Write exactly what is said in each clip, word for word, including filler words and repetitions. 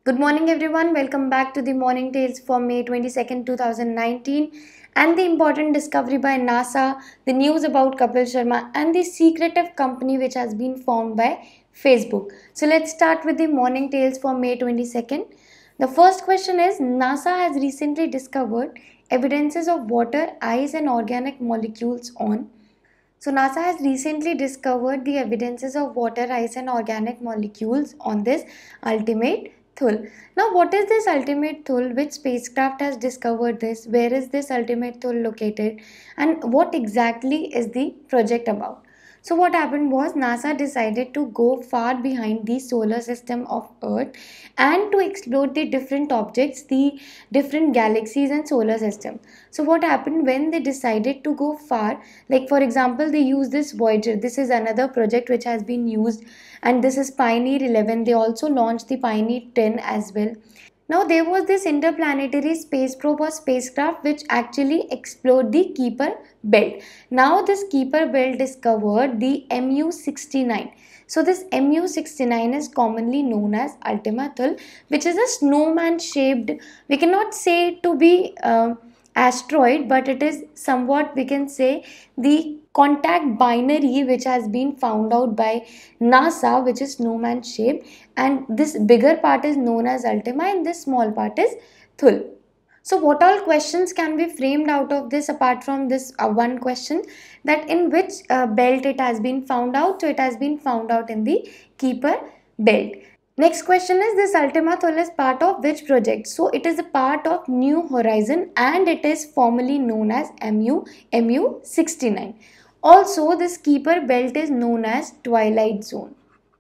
Good morning everyone, welcome back to the Morning Tales for May twenty-second, two thousand nineteen and the important discovery by NASA, the news about Kapil Sharma and the secretive company which has been formed by Facebook. So let's start with the Morning Tales for May twenty-second. The first question is NASA has recently discovered evidences of water, ice and organic molecules on so NASA has recently discovered the evidences of water, ice and organic molecules on this ultimate Thul. Now what is this ultimate Thul? Which spacecraft has discovered this? Where is this ultimate Thul located? And what exactly is the project about? So what happened was NASA decided to go far behind the solar system of Earth and to explore the different objects, the different galaxies and solar system. So what happened when they decided to go far, like for example they use this Voyager. This is another project which has been used and this is Pioneer eleven. They also launched the Pioneer ten as well. Now there was this interplanetary space probe or spacecraft which actually explored the Kuiper belt. Now this Kuiper belt discovered the M U sixty-nine. So this M U sixty-nine is commonly known as Ultima Thule, which is a snowman shaped, we cannot say it to be uh, asteroid, but it is somewhat, we can say, the contact binary which has been found out by NASA, which is snowman shaped, and this bigger part is known as Ultima and this small part is Thul. So what all questions can be framed out of this apart from this uh, one question, that in which uh, belt it has been found out? So it has been found out in the Kuiper belt. Next question is, this Ultima Thule is part of which project? So it is a part of New Horizon and it is formally known as M U M U sixty-nine. Also this Kuiper belt is known as Twilight Zone.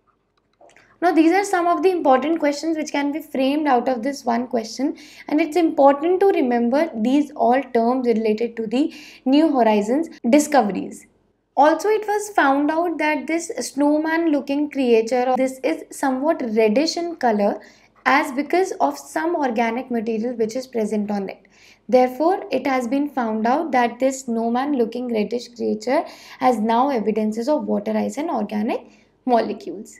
Now these are some of the important questions which can be framed out of this one question, and it's important to remember these all terms related to the New Horizons discoveries. Also it was found out that this snowman looking creature, this is somewhat reddish in color as because of some organic material which is present on it. Therefore it has been found out that this snowman looking reddish creature has now evidences of water, ice and organic molecules.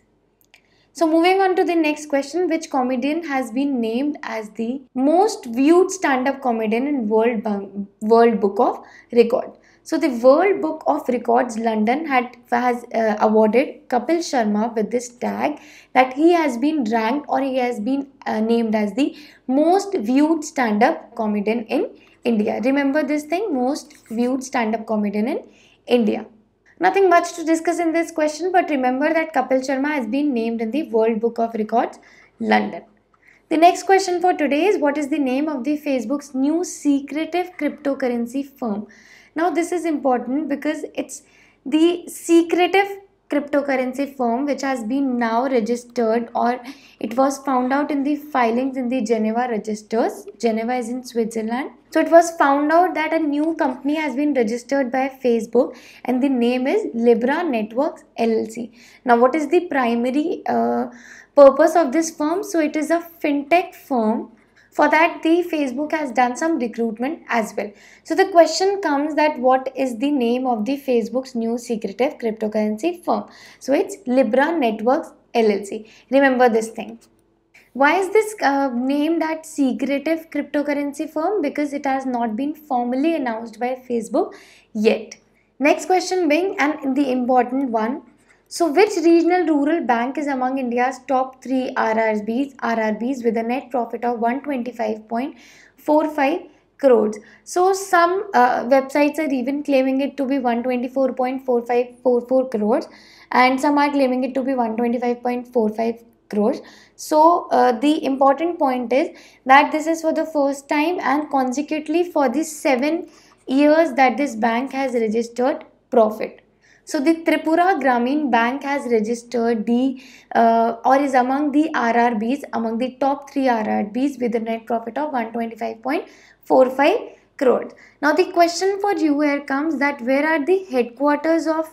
So moving on to the next question, which comedian has been named as the most viewed stand-up comedian in World, World Book of Record? So the World Book of Records London had has uh, awarded Kapil Sharma with this tag that he has been ranked or he has been uh, named as the most viewed stand-up comedian in India. Remember this thing, most viewed stand-up comedian in India. Nothing much to discuss in this question, but remember that Kapil Sharma has been named in the World Book of Records, London. The next question for today is, what is the name of the Facebook's new secretive cryptocurrency firm? Now this is important because it's the secretive cryptocurrency firm which has been now registered, or it was found out in the filings in the Geneva registers. Geneva is in Switzerland. So it was found out that a new company has been registered by Facebook and the name is Libra Networks L L C. Now what is the primary uh, purpose of this firm? So it is a fintech firm. For that, the Facebook has done some recruitment as well. So the question comes that what is the name of the Facebook's new secretive cryptocurrency firm? So it's Libra Networks L L C. Remember this thing. Why is this uh, named that secretive cryptocurrency firm? Because it has not been formally announced by Facebook yet. Next question being, and the important one, so which regional rural bank is among India's top three R R Bs, R R Bs with a net profit of one hundred twenty-five point four five crores? So some uh, websites are even claiming it to be one hundred twenty-four point four five four four crores and some are claiming it to be one hundred twenty-five point four five crores. So uh, the important point is that this is for the first time and consecutively for the seven years that this bank has registered profit. So the Tripura Grameen Bank has registered the uh, or is among the R R Bs, among the top three R R Bs with a net profit of one hundred twenty-five point four five crores. Now the question for you here comes that where are the headquarters of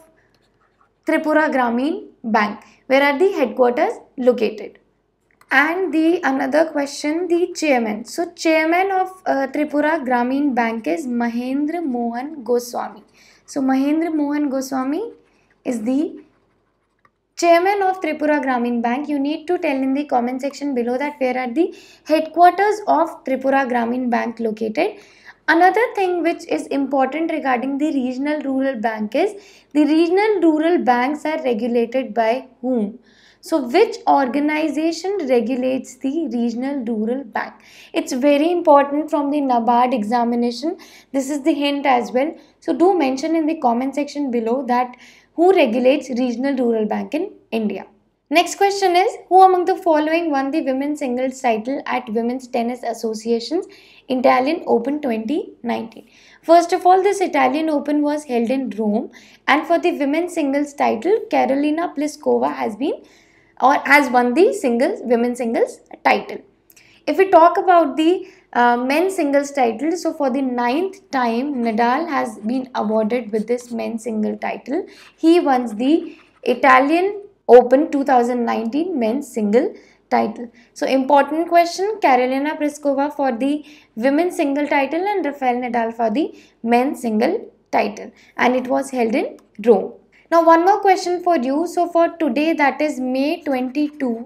Tripura Grameen Bank? Where are the headquarters located? And the another question, the chairman. So chairman of uh, Tripura Grameen Bank is Mahendra Mohan Goswami. So Mahendra Mohan Goswami is the chairman of Tripura Grameen Bank. You need to tell in the comment section below that where are the headquarters of Tripura Grameen Bank located. Another thing which is important regarding the regional rural bank is the regional rural banks are regulated by whom? So which organization regulates the regional rural bank? It's very important from the NABARD examination. This is the hint as well. So do mention in the comment section below that who regulates regional rural bank in India. Next question is, who among the following won the women's singles title at Women's Tennis Association's Italian Open twenty nineteen? First of all, this Italian Open was held in Rome, and for the women's singles title, Karolina Pliskova has been or has won the singles women's singles title. If we talk about the uh, men's singles title, so for the ninth time Nadal has been awarded with this men's single title. He won the Italian Open twenty nineteen men's single title. So important question, Karolina Pliskova for the women's single title and Rafael Nadal for the men's single title, and it was held in Rome. Now one more question for you. So for today, that is May twenty-second,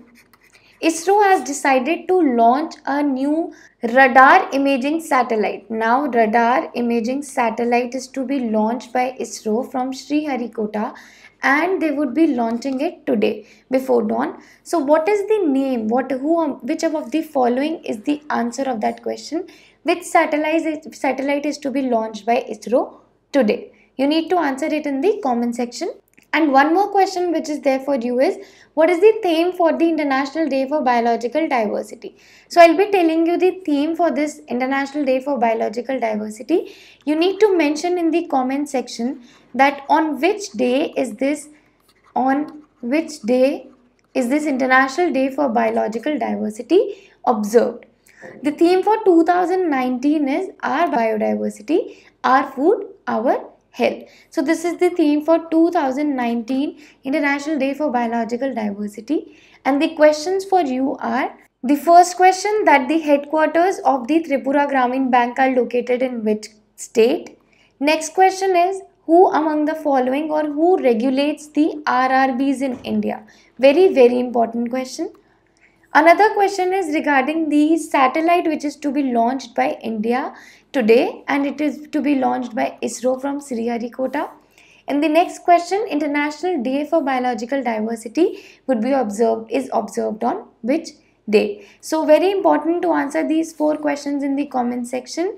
ISRO has decided to launch a new radar imaging satellite. Now radar imaging satellite is to be launched by ISRO from Sriharikota, and they would be launching it today before dawn. So what is the name? What who which of the following is the answer of that question? Which satellite is, satellite is to be launched by ISRO today? You need to answer it in the comment section. And one more question which is there for you is, what is the theme for the International Day for Biological Diversity? So I'll be telling you the theme for this International Day for Biological Diversity. You need to mention in the comment section that on which day is this, on which day is this International Day for Biological Diversity observed. The theme for two thousand nineteen is our biodiversity, our food, our health. So this is the theme for two thousand nineteen International Day for Biological Diversity, and the questions for you are, the first question, that the headquarters of the Tripura Grameen Bank are located in which state? Next question is, who among the following or who regulates the R R Bs in India? Very very important question. Another question is regarding the satellite which is to be launched by India today, and it is to be launched by ISRO from Sriharikota. And the next question, International Day for Biological Diversity would be observed is observed on which day? So very important to answer these four questions in the comment section.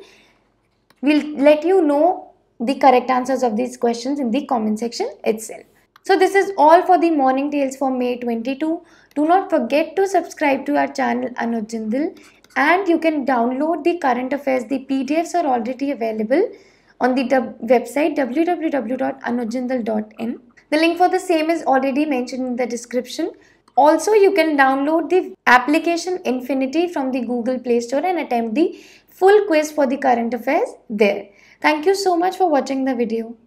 We'll let you know the correct answers of these questions in the comment section itself. So this is all for the morning tales for May twenty-second. Do not forget to subscribe to our channel Anuj Jindal, and you can download the current affairs. The P D Fs are already available on the website w w w dot anuj jindal dot in. The link for the same is already mentioned in the description. Also, you can download the application Infinity from the Google Play Store and attempt the full quiz for the current affairs there. Thank you so much for watching the video.